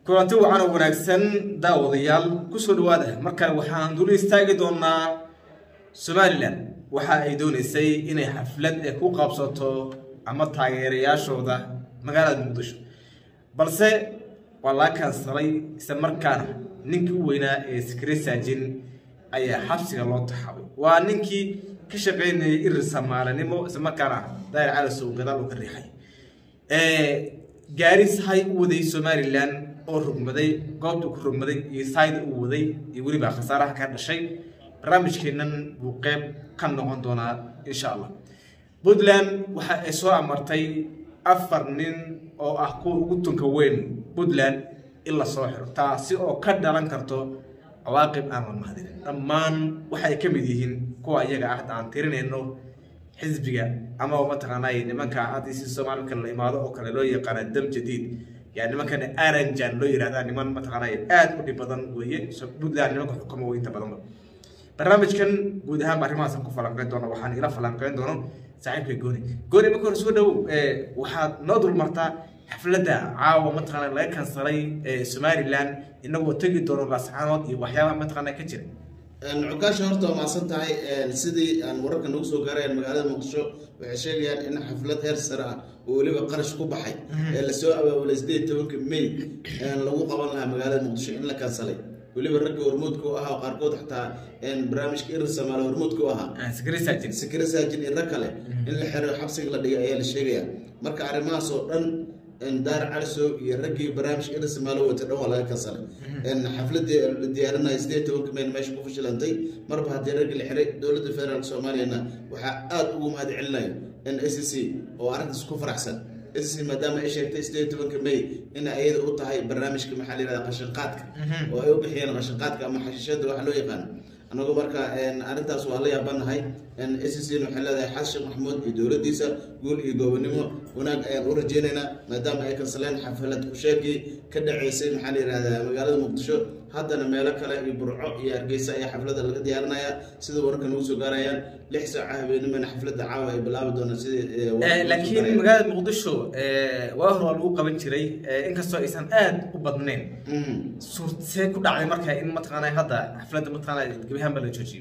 kulanti waxaan u wanaagsan daawadayaal ku soo dhawaada markaan waxaan dul istaagi doonaa Somaliland waxa ay doonaysay inay xaflad ku qabsato ama taageerayaashooda magaalada Muqdisho balse walaa kan salay isla markaana ninkii u weynaa ee Secretary Sajin ayaa xabsiga loo taxabay waa ninkii ka shaqeynayay irir Soomaalinimo isla markaana daayir cali soo gadaal u riixay gaaris hay u waday Somaliland oo rugmaday goobta ku rugmaday iyo side u waday iyo waliba khasaaraha ka dhashay barnaamijkeenan buu qayb ka noqon doonaa insha Allah Puntland waxa ay soo amartay 4 nin oo ah kuwa ugu tunka weyn Puntland illa soo xiro taasi oo ka dhalan karto awaaqib aan la mahadin dhammaan waxay ka mid yihiin kuwa iyaga ah aan tirinayno xisbiga ama mataqaanay nimanka hadii Soomaaliya kala imaado oo kale loo yaqaan dam jadiid يعني ما كان أرنجان لو يراد أن من مثلاً آد ودي بدن وهي بود لأن ما كان حكم وين تبادل برنامج كان بودها مريم أصلا كفلان كان دونا وحنا إلى فلان كان دونا سعيد في جوني ما كان سوده وحد نادر مرتا حفلة عاو مثلاً لا كان صلي سوماليلاند إنه تجد دونا بسعانات وحياة مثلاً كتير العكاش هرتو مع سنتاي سيدي أن ورك نوسو قارين مقالة مقدشو وعشيقيان إن حفلات هير سرعة وليبا قرش كوبحي اللي سوء ولسديد توك مي لو قبل لها مقالة مقدشو إن لكان صلي وليبا الرقة ورمودكو أها وقاركود حتى إن برامج كير السمالة ورمودكو أها سكري ساجن الركالة إن الحر حبسك لدي أيال الشيقيا مركا عرماسو إن دار عرسو يرقي برامج إلى سمالو وتدعو على كسر إن حفلة ديارنا يستيتو كمان مش بفشل أنتي مربها ديرق الحريق دولة الفيدرال الصومالية وحقات قوم هذه علة إن SSC وعرض سكوفر أحسن SSC ما دام إيش يستيتو كمان إن أيد قطع هاي برامج كمحلي هذا قشنقاتك وأيوب حيانا قشنقاتك أما حشيشات وحلو يقان أنا أقول مركا إن أردت أسوأ لي أبان هاي إن SSC محل هذا حسن محمود يدور ديسا قول يجوبنيمو هناك أورجيننا ما دام هيك صلين حفلة كشاكي كده عيسى محلي هذا مقالة مقدشو هذا الملك لا يبرع يرجيس أي حفلة ديارنا يا سيد ورك نوسو قرايان لحسة عهبين من حفلة عاوة بلا بدون سيد لكن مقالة مقدشو وهو الوقت بنشري إنك سوى إنسان وبضنين صورت سيكون على مركها إن متقنا هذا حفلة متقنا جبيها بلوجي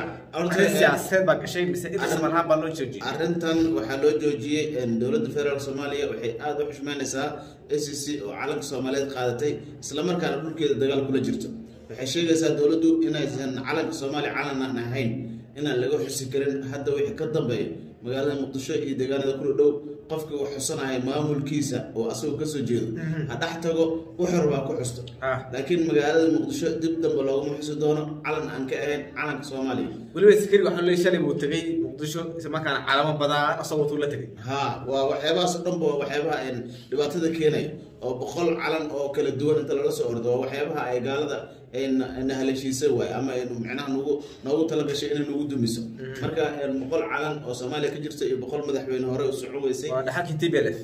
سياسات بقى شيء بس إذا سمعها بلوجي أرنتن وحلوجي إن دولة الفيدرال الصومالية وحي هذا حشمان نساء SSC وعالم الصومالية قادتي إسلام كان يقول كده دجال كل جرته وحشي جالس دولته إن إذا عالم الصومالي عالمنا نهين إن اللي جو حس كرين حتى ويقدم بيه مقالة مقدشة دجال هذا كله دو قفك وحصنا هاي مامول كيسة وأسوق كسر جيل هذا احتاجه وحربا كحسته لكن مقالة مقدشة دبنا بلاغم حسدونا علم عن كائن علم الصومالي ولو يسكر وحنا ليش اللي بوتقي مقدشة ما كان علامة بدأ أصوت ولا تقي ها وحيبها صدم وحيبها إن دبعت ذا كيني أو بخل علم أو كل الدول أنت لا صورته وحيبها أي قال هذا إنها لشيء سوى أما إنه معناه نو تلقى شيء إنه نود مسا مركا المقول علم أو صومالي كجرت بخل مدح بين هراء والسعودية سي ودحال كتيب ألف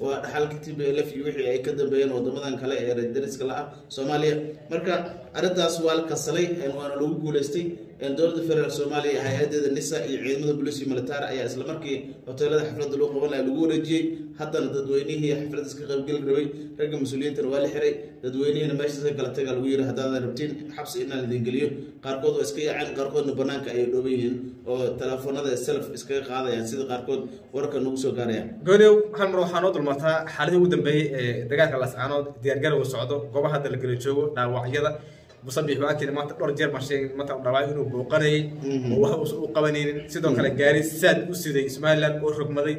يوحي أي كذا بين وضمن كلا يردرس كلا صوماليا مركا أردت سؤال كسلي إنه أنا لو قولستي إن دولة الفيدرال الصومالية هيئة النساء عيد البوليسي ملتار أي أسلام مركي وتولد حفلة اللوق ولا لجور جي حتى تدويني هي حفلة سكقب قل قروي رجع مسؤولين تروالي حري تدويني أنا ماشي زي كلا تقال وير هذا ربتين حبس إن اللي دينجليو قاركود وإسكي عن قاركود نبناك أي دوبين أو تلفون هذا السلف إسكي قاعدة يعني سيد قاركود ورك نوسو قاريا قولوا كان مروحانود المطا حالي ودن بي دقائق الأسعانود ديارجر وسعودو قبل هذا اللي قلتشوا نوعية مصبيح وأكيد ما تقدر جير ماشين ما تقدر رايحين وقري وهو قوانين سيدون كلا جاري ساد وسيدي إسماعيل أورك مضي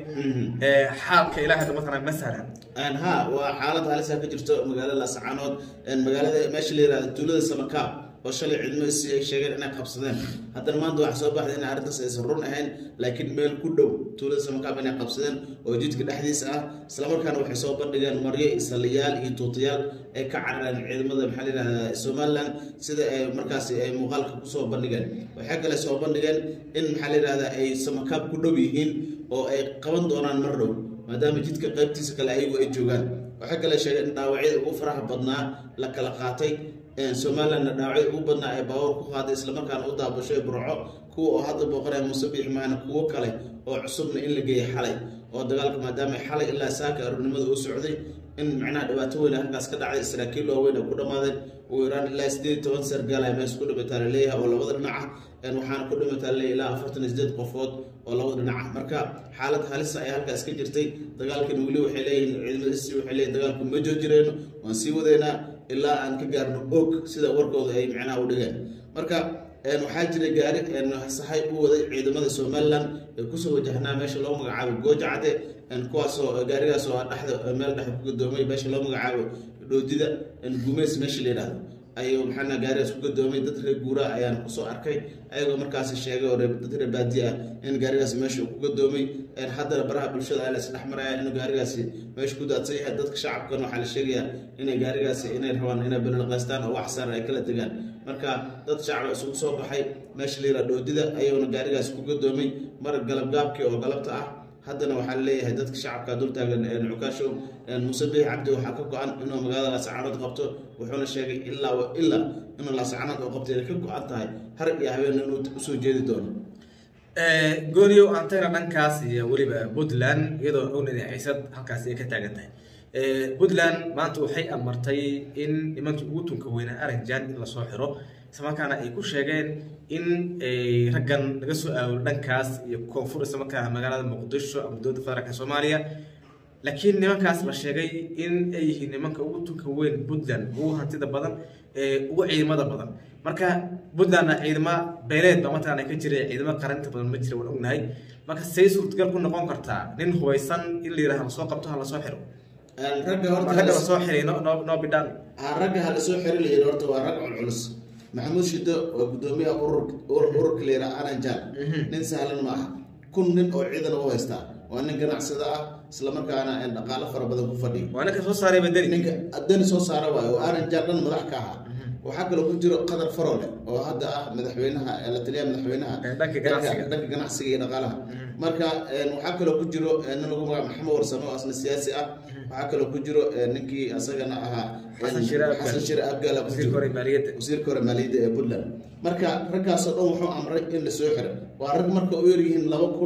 حال كإله هذا مثلا مثلا أنها وحالة على ساكت جرتو مقالة الأسعانود إن مقالة ماشي اللي تولد السمكة وشلي علم الشيء أنا قبضين حتى ما عنده حساب واحد أنا عرفت سيسرون هين لكن ميل كله تولد السمكة بين قبضين وجيت كده حديث سلامر كانوا حساب بديان مريء إسرائيل إيطاليال كعرن علم هذا محلنا سومالان سيد مركز مغالك كسب بديان وحكى له سواب بديان إن محلنا هذا أي سمكة كله بيهين أو أي قبض دوران مرة ما دام جيت كقبتي سكلا أيوة الجوجان وحكى له شيء نوعية وفرح بدنا لك لقاتي Somaliland dhaawacay ugu badnaa ee baawar ku qaaday isla markaana u daabashay burco kuwa oo hadda boqoraya musabbix maana kuwa kale oo cusubna in la geeyay xalay oo dagaalka maadaama xalay ilaa saaka arurnimada u socday in macnaha dhibaato weyn halkaas ka dhacday saraakiil waaweyn oo ku dhammaadeen ugu yaraan ilaa 18 sargaal ay meesha ku dhimatay leeyahay oo labada dhinac ah waxaana ku dhimatay ilaa 48 qofood oo labada dhinac ah marka xaalad halis ay halkaas ka jirtay dagaalkan wali waxay leeyihiin ciidamadiisi waxay leeyihiin dagaalku ma joojireyno waan sii wadeynaa ilaa aan ka gaarno og sida warkooda ay macnaha u dhigeen marka waxaa jiray gaari sahay u waday ciidamada Somaliland ee ku soo wajahnaa meesha loo magacaabo Goojacade kuwaasoo gaarigaas oo dhaxda meel dhex ku gadoomay meesha loo magacaabo Dhoodida Gumeys meesha la yiraahdo ayuu maxana gaarigaas ku gadoomay dad reer guura ayaan ku soo arkay ayagoo markaas sheegay oo dad reer baadiya in gaarigaas meesha ku gadoomay haddana baraha bulshada ay la isdhex marayaan in gaarigaas meesha ku daadsay dadka shacabka waxa la sheegayaa in gaarigaas inay rabaan inay bilal qaystaan oo wax sar ay kala tagaan marka dad shacab isugu soo baxay meesha la yiraahdo Dhoodida ayuu gaarigaas ku gadoomay mar galabgaabkii oo galabta ah haddana waxaa leeyahay dadka shacabka dul taagan Cukaasho Muuse Biixi Cabdi waxaa ka go'an inuu magaalada Laascaanood qabto wuxuuna sheegay ilaa inuu Laascaanood oo qabtay ka go'an tahay har iyo habeen inuu u soo jeedi doono gooniyo antayna dhankaas iyo waliba Puntland iyadoo oonay xiisad halkaas ay ka taagan tahay Puntland maanta waxay amartay in nimankii ugu tunka weynaa Aranjan in la soo xiro ismarkaana ay ku sheegeen in raggan laga soo aawil dhankaas iyo koonfur ismarkaana magaalada Muqdisho ama dowladda federaalka Soomaaliya laakiin nimankaas la sheegay in ay yihiin nimanka ugu tunka weyn Puntland ugu hantida badan ugu ciidamada badan marka Puntland ciidama beeleed ba matana ka jiray ciidama qaranta badan ma jiro waan ognahay marka say suurtagal ku noqon kartaa nin hubaysan in la yiraahdo soo qabto la soo xiro ragga horta soo xiray no bidaan ragga hal soo xiri leeyahay horta waa rag culus Maxamuud Shido oo gudoomiyaha ururka leeyahay Aranjan nin sahlan ma aha kun nin oo ciidan u haysta waa nin ganacsada ah isla markaana dhaqaale fara badan ku fadhiyo waana ka soo saaray badani ninka adani soo saaray waayo Aranjan dhan madax ka ah waxa kale ku jiro Qadar Farole oo hadda ah madaxweynaha la taliyaha madaxweynaha dhanka ganacsiga iyo dhaqaalaha marka waxa kale ku jiro nin lagu magacaabo Maxamed Warsamo oo asna siyaasi ah waxa kale ku jiro ninkii asagana ahaa Xasan Shire Abgaal wasiirka maaliyadda ee Puntland marka raggaas oo dhan wuxuu amray in la soo xiro waa rag marka u yaryihiin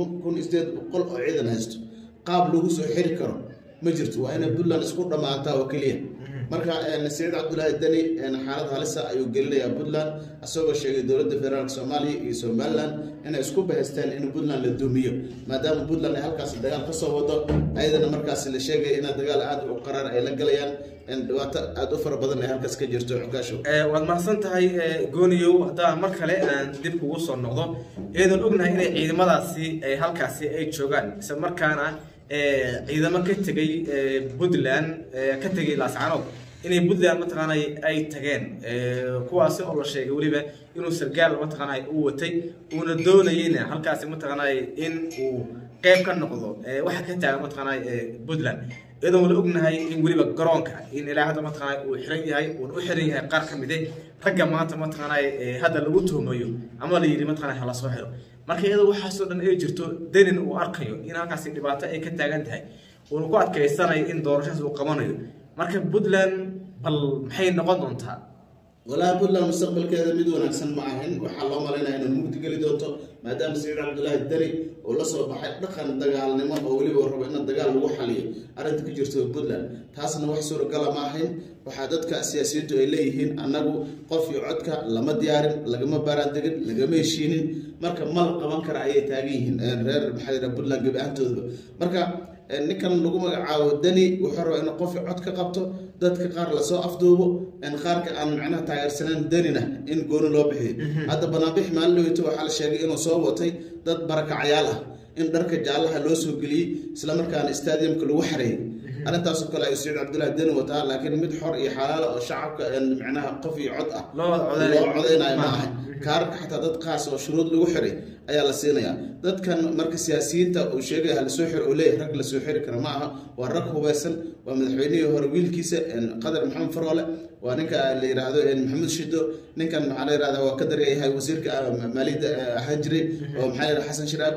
2800 oo ciidan haysto qaab lagu soo xiri karo ma jirto waa in Puntland isku dhamaataa oo kaliya marka Saciid Cabdullaahi Dani xaalad halis ah ayuu gelinayaa Puntland asagoo sheegay dowladda federaalka Soomaaliya iyo Somaliland inay isku bahaystaan in Puntland la doomiyo maadaama Puntland ay halkaas dagaal ka soo wado ayadana markaas la sheegay in dagaal aad u qarar ay la galayaan in dhawaato aad u fara badan ay halkaas ka jirto Cukaasho waad mahadsan tahay gooniyo hadaa mar kale aan dib ugu soo noqdo iyadoo ognahay in ciidamadaasi ay halkaas ay joogaan isla markaana ciidamo ka tagay Puntland ka tagay Laascaanood inay Puntland mataqaanay ay tageen kuwaas oo la sheegay waliba inuu sargaal mataqaanay uu watay una doonayeen halkaas mataqaanay in uu qayb ka noqdo waxa ka taagan mataqaanay Puntland iyadoo la ognahay in waliba garoonka in ilaa hadda mataqaanay uu xiran yahay uu u xiran yahay qaar kamid ah ragga maanta mataqaanay hadda lagu tuhmayo ama la yiri mataqaanay hala soo xiro marka iyadoo waxa soo dhan ay jirto denin uu arkayo in halkaas dhibaato ay ka taagan tahay oo ku adkaysanay in doorashadaas uu qabanayo marka Puntland bal maxay noqon doontaa ولا Puntland mustaqbalkeeda mid wanaagsan ma ahan waxa loo maleynayaa inuu mugdi gali doonto maadaama Saciid Cabdullaahi Dani oo la soo baxay dhaqan dagaalnimo oo waliba rabo in dagaal lagu xaliyo arinta ku jirto Puntland taasna wax suuragal ma ahan waxa dadka siyaasiyiintu ay leeyihiin anagu qof iyo codka lama diyaarin lagama baaraan degin lagama heshiinin marka mal qaban kara ay taagan yihiin reer maxay Puntland gabaantooda marka ninkan lagu magacaabo Dani wuxuu rabaa in qof cod ka qabto dadka qaar la soo afduubo in qaarka aan macnaha taageersanaan Danina in gooni loo bixiyo hadda banaanbix maalin waxa la sheegay inuu soo watay dad barakacayaal ah in dharka jaalaha loo soo geliyay isla markaana stadiumka lagu xareeyay arintaas oo kale ay Saciid Cabdullaahi Dani wataa laakiin mid xor iyo xalaal oo shacabka macnaha qof iyo cod ah loo codeynayo ma aha kaarka xataa dad qaas oo shuruud lagu xiray ayaa la siinayaa dadkan marka siyaasiyiinta uu sheegay hal soo xir oo leeyahay rag la soo xiri kara ma aha waa rag hubaysan waa madaxweynihii hore wiilkiisa Qadar Maxamed Farole waa ninka la yiraahdo Maxamuud Shido ninkan maxaa la yiraahdaa waa ka daryeeyahay wasiirka maaliyadda Hajri oo maxay Xasan Shire Abgaal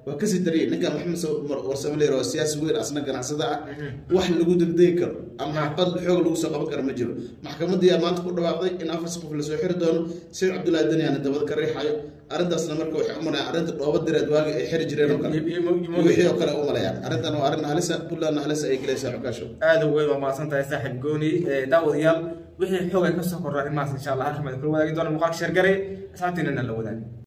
وكسي دري نكا محمد ورسملي رو سياسي وين أصلا كان عصدا واحد اللي قدر ذكر أما عقد الحقوق اللي وصل قبل كرم مجرو محكمة دي أمان تقول واقعي إن أفرس في السوحر دون سيد عبد الله الدنيا أنا دبل كري حاجة أرد أصلا مركو عمرنا أرد أوبد درد واقع حرج جريرو كان ويحيى وكلا أملا يعني أرد أنا وأرد نهلسة كلنا نهلسة أي كلاسة عكاشو هذا هو ما صنت صاحب جوني داود يال وحي حقوق كسر الرحمة إن شاء الله رحمة كل وذا يدور المقاك شرقري ساعتين لنا الأولاد